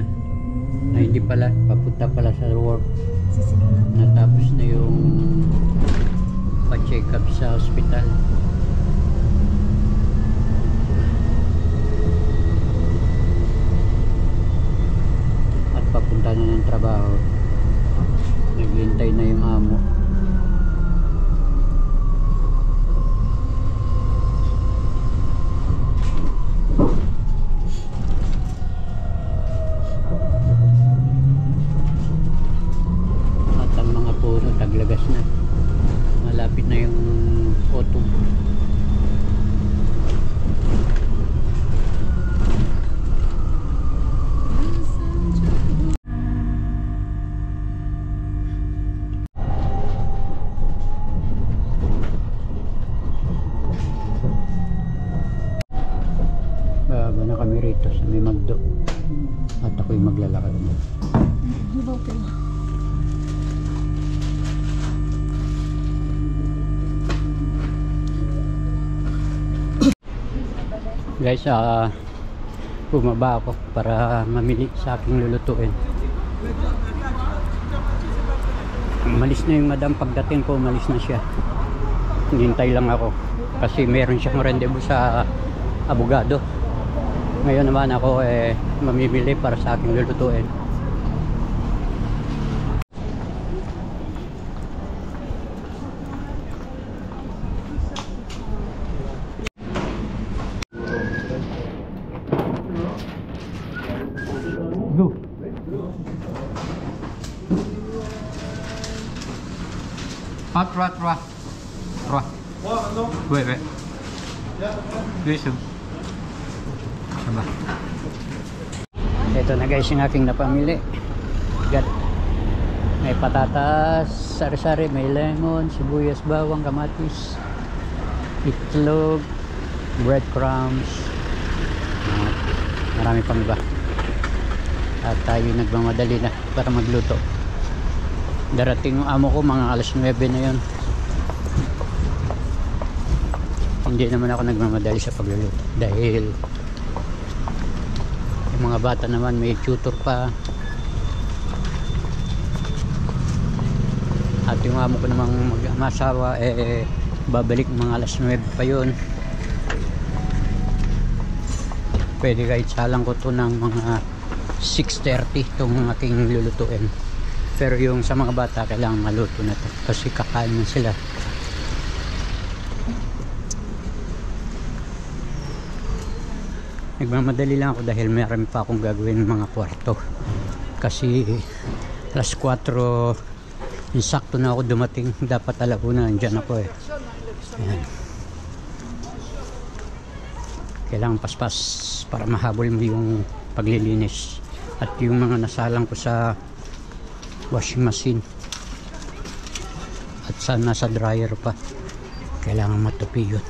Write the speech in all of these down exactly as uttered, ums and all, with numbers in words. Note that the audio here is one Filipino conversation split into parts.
na hindi pala, papunta pala sa work. Natapos na yung pa-check up sa hospital. At papunta na ng trabaho. Naghihintay na yung amo. Taglagas na, malapit na yung autumn. Baba na kami rito sa may Magdo at ako'y maglalakad na. Guys, uh, bumaba ako para mamili sa aking lulutuin. Umalis na yung madam, pagdating ko umalis na siya. Hinintay lang ako kasi meron siyang rendezvous sa abogado. Ngayon naman ako eh mamimili para sa aking lulutuin. Go. Hot, hot, hot. Hot. Wait, wait. Listen. Sama. Ito na guys yung aking napamili. Got may patatas, sari-sari, may lemon, sibuyas, bawang, kamatis, itlog, breadcrumbs. Uh, marami pang iba. At tayo nagmamadali na para magluto. Darating yung amo ko mga alas nuwebe na yun. Hindi naman ako nagmamadali sa pagluluto dahil yung mga bata naman may tutor pa. At yung amo ko namang mag-amasawa eh babalik mga alas nuwebe pa yun. Pwede kahit salang ko to ng mga six thirty itong aking lulutuin, pero yung sa mga bata kailangan maluto na to kasi kakain na sila. Nagmamadali lang ako dahil mayroon pa akong gagawin mga kwarto kasi alas kwatro insakto na ako dumating. Dapat alauna andyan ako eh. Ayan. Kailangan paspas para mahabol mo yung paglilinis at yung mga nasalang ko sa washing machine at sa nasa dryer pa kailangan matupi yun.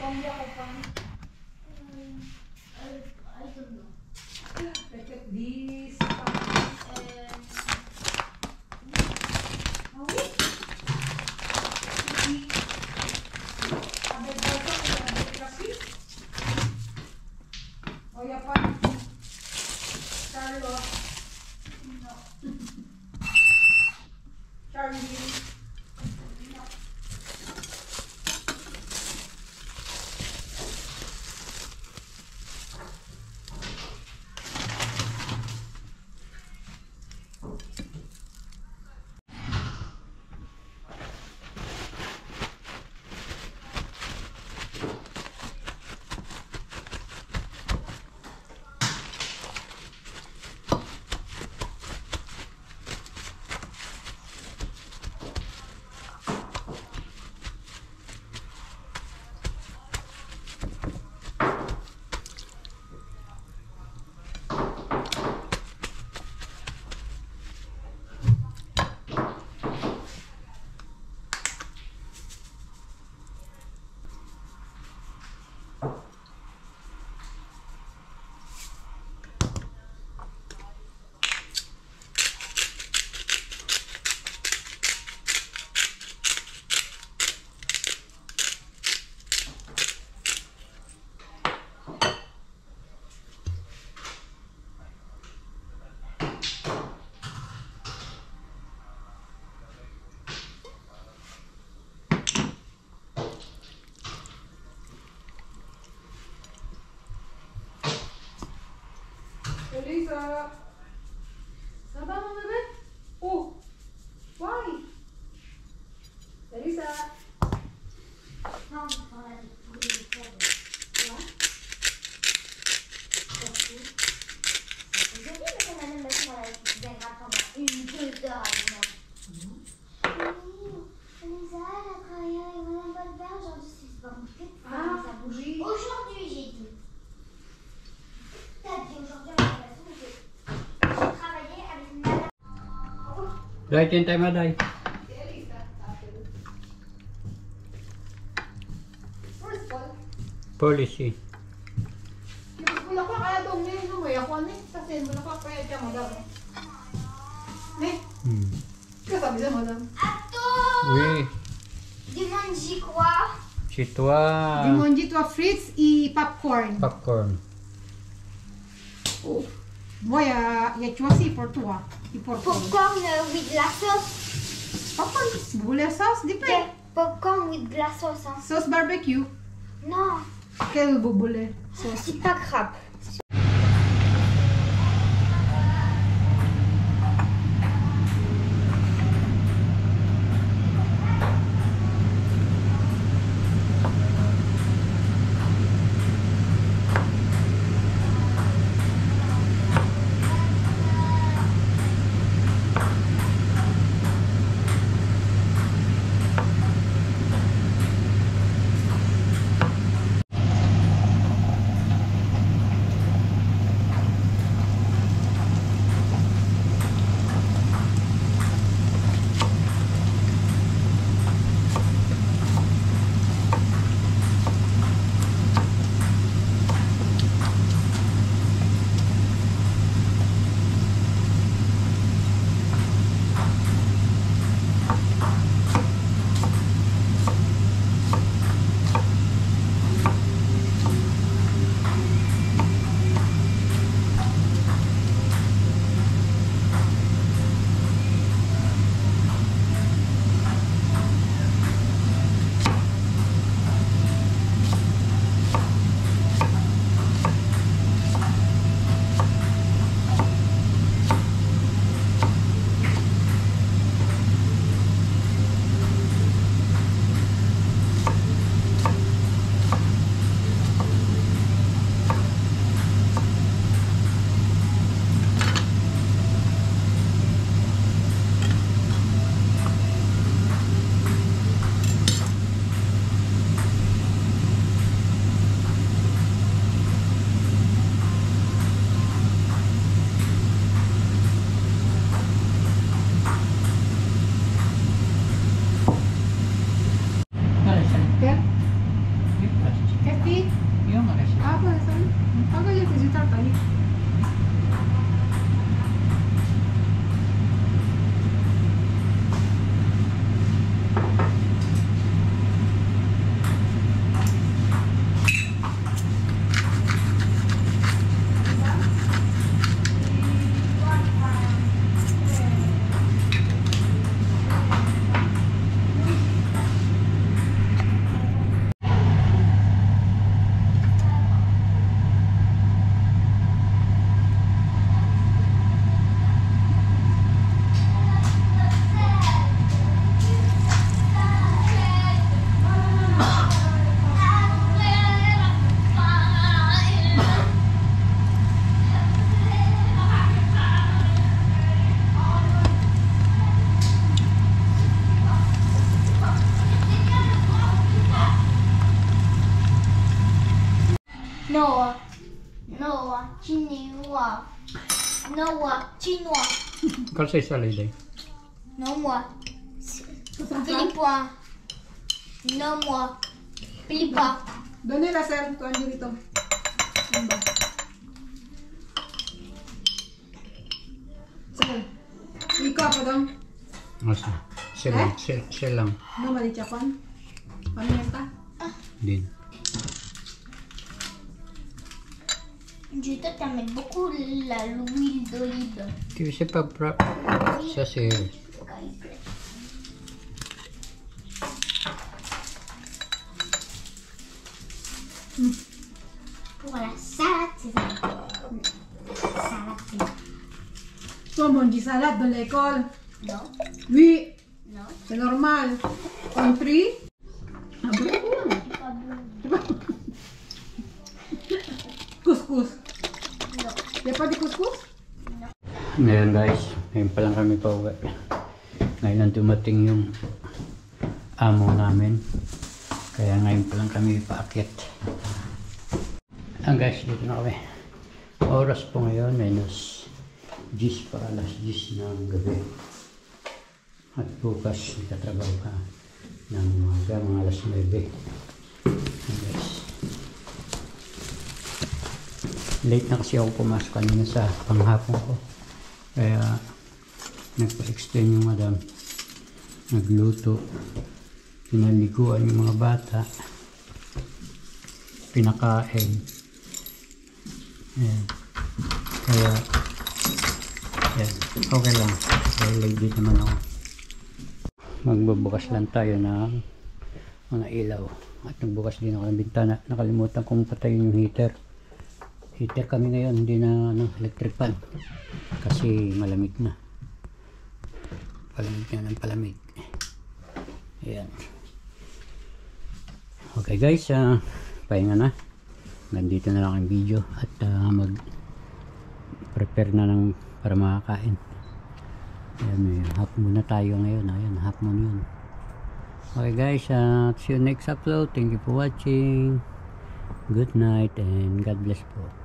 hindi ako fan. Um, I, I don't know. Look at this. And... Oh, wait. Oh, yeah, pa. Carlos. No. Charlie. No. Elisa! Saba mo bebe? Oh! Why? Elisa! Non, voilà, vous voulez le faire. Tu vois? Surtout. Vous avez vu que madame m'a dit qu'elle viendra pendant une, deux heures avec moi. Oui, Elisa, elle a travaillé avec madame Voltaire aujourd'hui, c'est pas mon fait. Ah, Ça bouge. oui. Aujourd'hui, j'ai dit. T'as dit aujourd'hui avec la soupe, j'ai j'ai travaillé avec madame. Day, tintay mo, Day. Si Elisa. First ball. Policy. Yung bulak kaya dong ngayon, no? May ako ni. Kasi bulak kaya siya madam. Ne? Hmm. Kaya sabi siya madam. Attends! Oui. Demande j'y quoi? Chez toi. Dimonji toi frites et popcorn. Popcorn. Oh. Moi, il y a, il y a choisi pour toi. Et pour toi. Popcorn euh, with la sauce. Popcorn, si vous voulez sauce, Ok, dépend. popcorn with de la sauce. Hein. Sauce barbecue. Non, Quel vous voulez? Sauce. c'est pas grave. Ay. Noah, Noah, chinois. Noah, chinois. Kalsay sa liday. Non moi. Philippin. Non moi. Philippin. Doon nila, sir. Tuan din ito. Ano ba? Sir. Ikaw pa dong. Asa? Siya lang. Siya, siya lang. No, malichapan. Pamienta. Din. Je te t'amène beaucoup la l'huile d'olive. Tu sais pas, pra... ça c'est... Pour la salade, c'est ça. Salade. Toi, on dit salade dans l'école. Non, Oui, non. c'est normal. Country. Ah, bon? Pas bon. Couscous. Non. Di pa di couscous? Ngayon guys, ngayon pa lang kami pauwi. Ngayon lang dumating yung amo namin. Kaya ngayon pa lang kami paakyat. Ang guys, dito na kami. Oras po ngayon, minus ten para alas ten ng gabi. At bukas, nagtatrabaho ka ng umaga, mga alas nine. Ang guys. Late na kasi ako pumasok kanina sa panghapon ko. Kaya nagpa-extend yung madam. Nagluto. Pinaliguan yung mga bata. Pinakain. Ayan. Kaya ayan. Okay lang. Kaya late din naman ako. Magbubukas lang tayo ng mga ilaw. At nagbukas din ako ng bintana. Nakalimutan kong patayin yung heater. Heater kami ngayon, hindi na ano, electric fan kasi malamig na, palamig na ng palamig. Ayan. Okay guys, uh, pahinga na, nandito na lang ang video at uh, mag prepare na lang para makakain. Ayan, may half moon na tayo ngayon. Ayan, half moon yun. Okay guys, uh, see you next upload. Thank you for watching. Good night and God bless po.